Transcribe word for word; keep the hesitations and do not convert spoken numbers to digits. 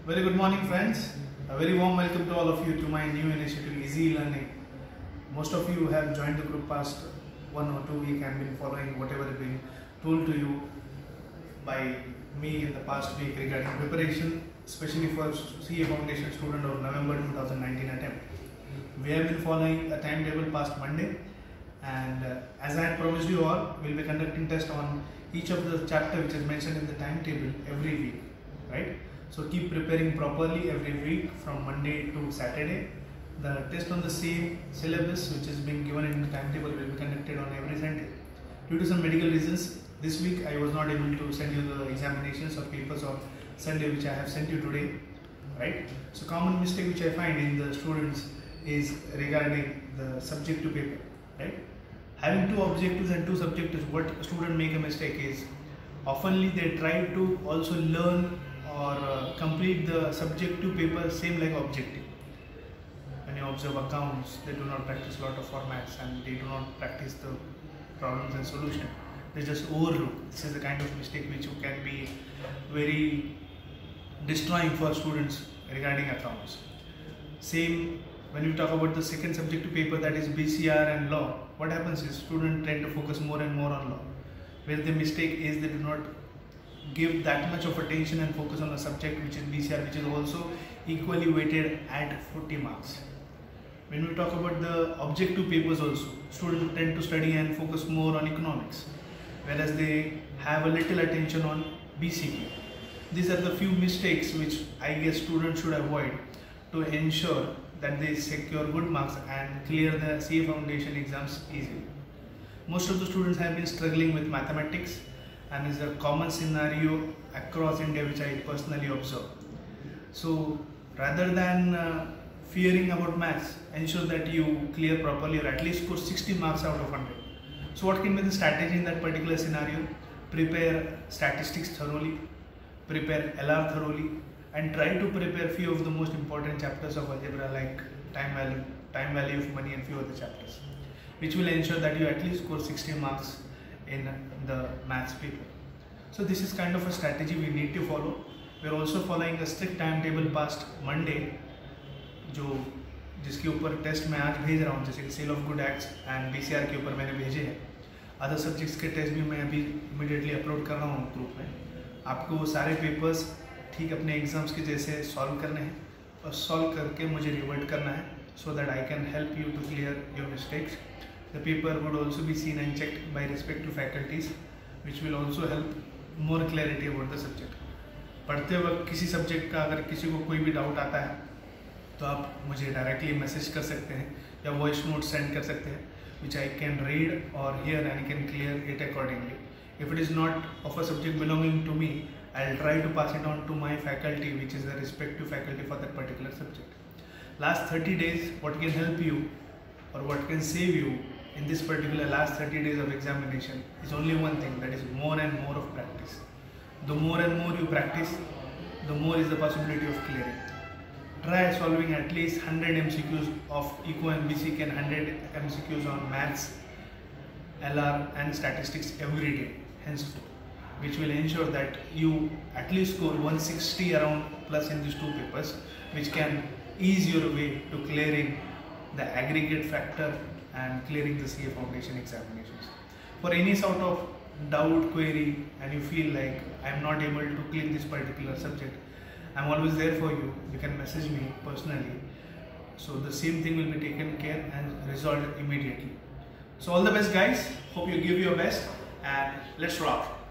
Very good morning, friends. A very warm welcome to all of you to my new initiative, Easy Learning. Most of you have joined the group past one or two weeks and been following whatever has been told to you by me in the past week regarding preparation, especially for C A Foundation student of November two thousand nineteen attempt. We have been following a timetable past Monday, and uh, as I had promised you all, we will be conducting test on each of the chapter which is mentioned in the timetable every week, right? So keep preparing properly every week from Monday to Saturday. The test on the same syllabus which is being given in the timetable will be conducted on every Sunday. Due to some medical reasons, this week I was not able to send you the examinations or papers on Sunday which I have sent you today, right? So common mistake which I find in the students is regarding the subject to paper, right? Having two objectives and two subjectives, what student make a mistake is oftenly they try to also learn or uh, complete the subject to paper same like objective. When you observe accounts, they do not practice a lot of formats and they do not practice the problems and solution. They just overlook. This is the kind of mistake which can be very destroying for students regarding accounts. Same when you talk about the second subject to paper, that is B C R and law. What happens is students tend to focus more and more on law. Where the mistake is they do not give that much of attention and focus on the subject which is B C R, which is also equally weighted at forty marks. When we talk about the objective papers also, students tend to study and focus more on economics, whereas they have a little attention on B C P. These are the few mistakes which I guess students should avoid to ensure that they secure good marks and clear the C A Foundation exams easily. Most of the students have been struggling with mathematics, and is a common scenario across India which I personally observe. So rather than uh, fearing about maths, ensure that you clear properly or at least score sixty marks out of one hundred. So what can be the strategy in that particular scenario? Prepare statistics thoroughly, prepare L R thoroughly, and try to prepare few of the most important chapters of algebra like time value, time value of money and few other chapters, which will ensure that you at least score sixty marks in the maths paper. So this is kind of a strategy we need to follow. We are also following a strict timetable past Monday, जो जिसके ऊपर test मैं आज भेज रहा हूँ, जैसे कि sale of good acts and B C R के ऊपर मैंने भेजे हैं. अदर सब्जेक्ट्स के टेस्ट भी मैं अभी इमीडिएटली अपलोड कर रहा हूँ ग्रुप में. आपको वो सारे पेपर्स ठीक अपने एग्जाम्स के जैसे सॉल्व करने हैं और सॉल्व करके मुझे रिवर्ट करना है, so that I can help you to clear your mistakes. The paper would also be seen and checked by respective faculties, which will also help more clarity about the subject. पढ़ते वक्त किसी subject का अगर किसी को कोई भी doubt आता है तो आप मुझे डायरेक्टली मैसेज कर सकते हैं या वॉइस नोट सेंड कर सकते हैं, which I can read or hear and can clear it accordingly. If it is not of a subject belonging to me, I'll try to pass it on to my faculty, which is the respective faculty for that particular subject. Last thirty days, what can help you or what can save you in this particular last thirty days of examination is only one thing, that is more and more of practice. The more and more you practice, the more is the possibility of clearing. Try solving at least one hundred M C Qs of Eco and B C K and one hundred M C Qs on maths, L R and statistics every day henceforth, which will ensure that you at least score one sixty around plus in these two papers, which can ease your way to clearing the aggregate factor and clearing the C A Foundation examinations. For any sort of doubt, query, and you feel like I am not able to click this particular subject, I am always there for you. You can message me personally. So the same thing will be taken care and resolved immediately. So all the best guys. Hope you give your best and let's rock.